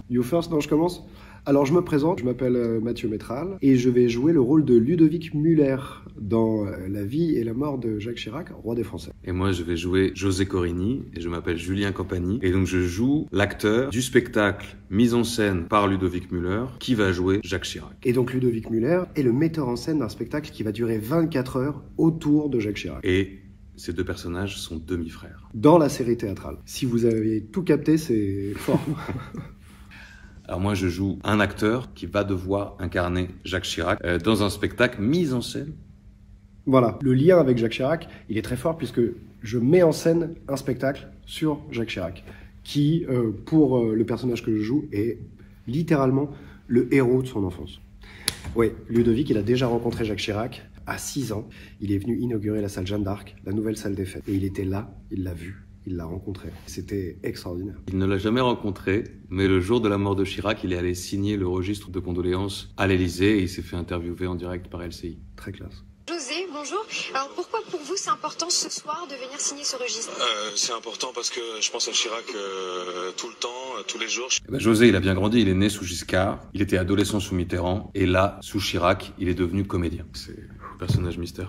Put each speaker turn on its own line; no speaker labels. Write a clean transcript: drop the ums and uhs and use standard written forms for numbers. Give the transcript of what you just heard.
You first, non, je commence. Alors je me présente, je m'appelle Mathieu Métral et je vais jouer le rôle de Ludovic Muller dans la vie et la mort de Jacques Chirac, roi des Français.
Et moi je vais jouer José Corrini et je m'appelle Julien Campagny. Et donc je joue l'acteur du spectacle mis en scène par Ludovic Muller qui va jouer Jacques Chirac.
Et donc Ludovic Muller est le metteur en scène d'un spectacle qui va durer 24 heures autour de Jacques Chirac.
Et ces deux personnages sont demi-frères.
Dans la série théâtrale. Si vous avez tout capté, c'est fort.
Alors moi je joue un acteur qui va devoir incarner Jacques Chirac dans un spectacle mis en scène.
Voilà, le lien avec Jacques Chirac, il est très fort puisque je mets en scène un spectacle sur Jacques Chirac qui, pour le personnage que je joue, est littéralement le héros de son enfance. Oui, Ludovic, il a déjà rencontré Jacques Chirac à 6 ans. Il est venu inaugurer la salle Jeanne d'Arc, la nouvelle salle des fêtes. Et il était là, il l'a vu. Il l'a rencontré. C'était extraordinaire.
Il ne l'a jamais rencontré, mais le jour de la mort de Chirac, il est allé signer le registre de condoléances à l'Élysée et il s'est fait interviewer en direct par LCI.
Très classe.
José, bonjour. Alors pourquoi pour vous c'est important ce soir de venir signer ce registre?
C'est important parce que je pense à Chirac tout le temps, tous les jours.
José, il a bien grandi, il est né sous Giscard, il était adolescent sous Mitterrand, et là, sous Chirac, il est devenu comédien. C'est un personnage mystère.